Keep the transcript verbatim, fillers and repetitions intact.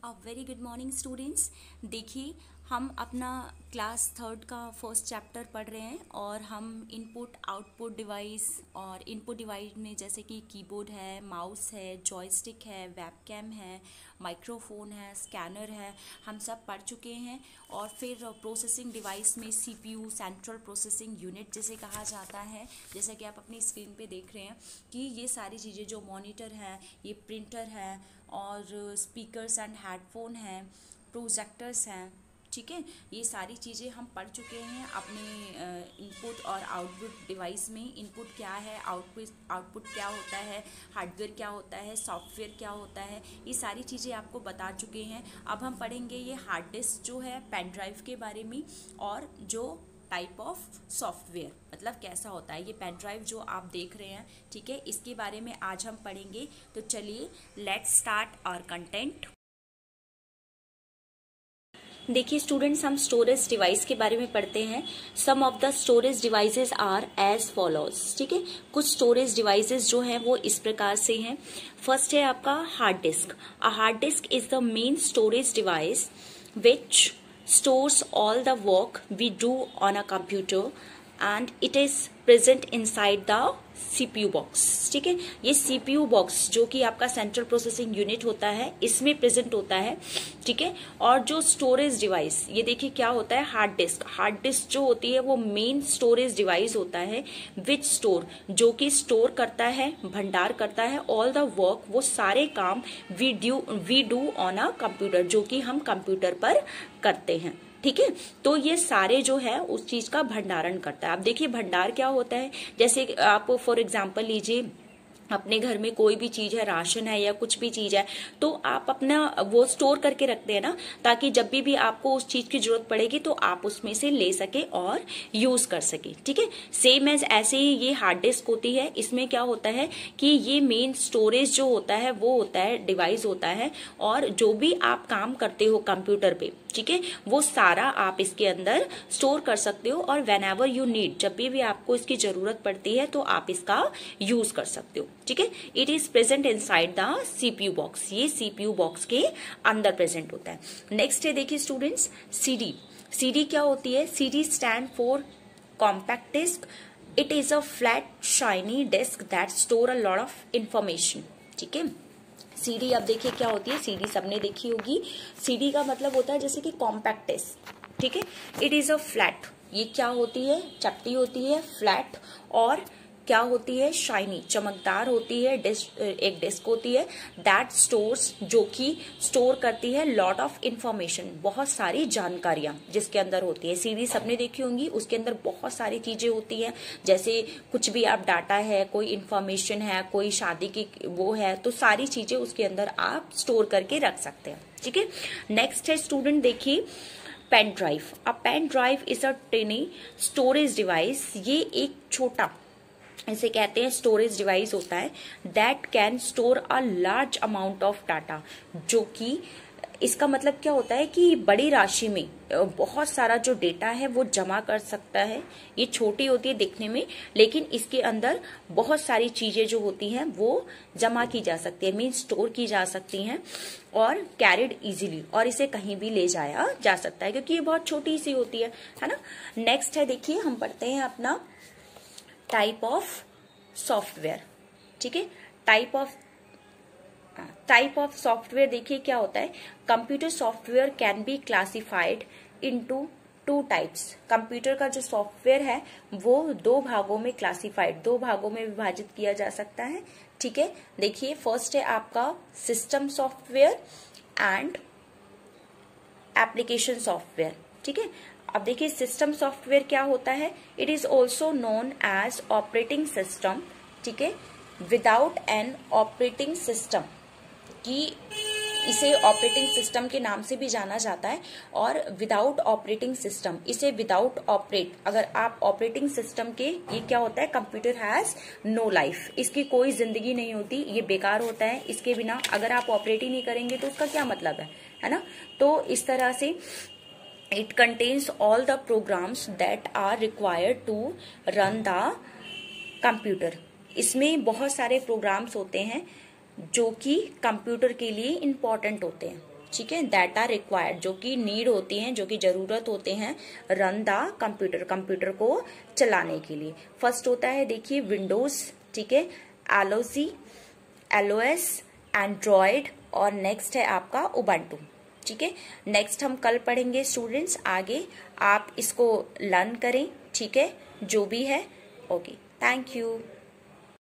अ very good morning students. देखिए, हम अपना क्लास थर्ड का फर्स्ट चैप्टर पढ़ रहे हैं और हम इनपुट आउटपुट डिवाइस और इनपुट डिवाइस में जैसे कि कीबोर्ड है, माउस है, जॉयस्टिक है, वेबकैम है, माइक्रोफोन है, स्कैनर है, हम सब पढ़ चुके हैं। और फिर प्रोसेसिंग डिवाइस में सीपीयू, सेंट्रल प्रोसेसिंग यूनिट जिसे कहा जाता है, जैसे कि आप अपनी स्क्रीन पे देख रहे हैं कि ये सारी चीज़ें जो मॉनिटर है, ये प्रिंटर है और स्पीकर्स एंड हेडफोन हैं, प्रोजेक्टर्स हैं, ठीक है। ये सारी चीज़ें हम पढ़ चुके हैं अपने इनपुट और आउटपुट डिवाइस में। इनपुट क्या है, आउटपुट आउटपुट क्या होता है, हार्डवेयर क्या होता है, सॉफ्टवेयर क्या होता है, ये सारी चीज़ें आपको बता चुके हैं। अब हम पढ़ेंगे ये हार्ड डिस्क जो है, पेन ड्राइव के बारे में, और जो टाइप ऑफ सॉफ्टवेयर मतलब कैसा होता है ये पेन ड्राइव जो आप देख रहे हैं, ठीक है, इसके बारे में आज हम पढ़ेंगे। तो चलिए लेट्स स्टार्ट आवर कंटेंट। देखिए स्टूडेंट्स, हम स्टोरेज डिवाइस के बारे में पढ़ते हैं। Some of the storage devices are as follows, ठीक है। कुछ स्टोरेज डिवाइसेस जो हैं वो इस प्रकार से हैं। फर्स्ट है आपका hard disk. A hard disk is the main storage device which stores all the work we do on a computer and it is present inside the CPU box, ठीक है। ये सीपीयू बॉक्स जो कि आपका central processing unit होता है, इसमें present होता है, ठीक है। और जो स्टोरेज डिवाइस, ये देखिए क्या होता है, हार्ड डिस्क। हार्ड डिस्क जो होती है वो मेन स्टोरेज डिवाइस होता है विच स्टोर, जो कि स्टोर करता है, भंडार करता है ऑल द वर्क, वो सारे काम we do we do on a computer, जो कि हम कंप्यूटर पर करते हैं, ठीक है। तो ये सारे जो है उस चीज का भंडारण करता है। आप देखिए भंडार क्या होता है, जैसे आप फॉर एग्जांपल लीजिए अपने घर में कोई भी चीज है, राशन है या कुछ भी चीज है, तो आप अपना वो स्टोर करके रखते हैं ना, ताकि जब भी भी आपको उस चीज की जरूरत पड़ेगी तो आप उसमें से ले सके और यूज कर सके, ठीक है। सेम एज ऐसे ही ये हार्ड डिस्क होती है। इसमें क्या होता है कि ये मेन स्टोरेज जो होता है वो होता है, डिवाइस होता है, और जो भी आप काम करते हो कंप्यूटर पे, ठीक है, वो सारा आप इसके अंदर स्टोर कर सकते हो। और वेन एवर यू नीड, जब भी भी आपको इसकी जरूरत पड़ती है तो आप इसका यूज कर सकते हो, ठीक है। It is present inside the CPU box, ये सीपीयू बॉक्स के अंदर प्रेजेंट होता है। नेक्स्ट है देखिए स्टूडेंट्स, सीडी। सीडी क्या होती है? CD stand for compact disc. It is a flat shiny disc that store a lot of information, ठीक है। सीडी अब देखिए क्या होती है, सीडी सबने देखी होगी। सीडी का मतलब होता है जैसे कि कॉम्पैक्ट डिस्क, ठीक है। इट इज अ फ्लैट, ये क्या होती है, चपटी होती है, फ्लैट, और क्या होती है, शाइनी, चमकदार होती है, डिस्क, एक डिस्क होती है दैट स्टोर्स, जो कि स्टोर करती है लॉट ऑफ इंफॉर्मेशन, बहुत सारी जानकारियां जिसके अंदर होती है। सीडी सबने देखी होंगी, उसके अंदर बहुत सारी चीजें होती हैं, जैसे कुछ भी आप डाटा है, कोई इंफॉर्मेशन है, कोई शादी की वो है, तो सारी चीजें उसके अंदर आप स्टोर करके रख सकते हैं, ठीक है। नेक्स्ट है स्टूडेंट देखिए pen drive. A pen drive is a tiny storage device. ये एक छोटा, इसे कहते हैं स्टोरेज डिवाइस होता है that can store a large amount of data, जो कि इसका मतलब क्या होता है कि बड़ी राशि में बहुत सारा जो डेटा है वो जमा कर सकता है। ये छोटी होती है दिखने में, लेकिन इसके अंदर बहुत सारी चीजें जो होती हैं वो जमा की जा सकती है, मीन स्टोर की जा सकती हैं, और कैरिड इजीली, और इसे कहीं भी ले जाया जा सकता है क्योंकि ये बहुत छोटी सी होती है, है ना। नेक्स्ट है देखिए, हम पढ़ते हैं अपना टाइप ऑफ सॉफ्टवेयर, ठीक है। Type of type of software देखिए क्या होता है, computer software can be classified into two types. Computer का जो सॉफ्टवेयर है वो दो भागों में क्लासिफाइड, दो भागों में विभाजित किया जा सकता है, ठीक है। देखिए फर्स्ट है आपका system software and application software, ठीक है। अब देखिए सिस्टम सॉफ्टवेयर क्या होता है, it is also known as operating system, ठीक है, विदाउट एन ऑपरेटिंग सिस्टम, कि इसे ऑपरेटिंग सिस्टम के नाम से भी जाना जाता है। और विदाउट ऑपरेटिंग सिस्टम, इसे विदाउट ऑपरेट, अगर आप ऑपरेटिंग सिस्टम के, ये क्या होता है, कंप्यूटर हैज नो लाइफ, इसकी कोई जिंदगी नहीं होती, ये बेकार होता है, इसके बिना अगर आप ऑपरेट ही नहीं करेंगे तो उसका क्या मतलब है, है ना। तो इस तरह से it contains all the programs that are required to run the computer। इसमें बहुत सारे प्रोग्राम्स होते हैं जो कि कंप्यूटर के लिए इम्पोर्टेंट होते हैं, ठीक है, दैट आर रिक्वायर्ड, जो कि नीड होती हैं, जो कि जरूरत होते हैं रन द कंप्यूटर, कंप्यूटर को चलाने के लिए। फर्स्ट होता है देखिए विंडोज, ठीक है, एलओसी, एलओएस, एंड्रॉयड, और नेक्स्ट है आपका उबंटू। ठीक है, नेक्स्ट हम कल पढ़ेंगे स्टूडेंट्स आगे, आप इसको लर्न करें, ठीक है, जो भी है। Okay, thank you.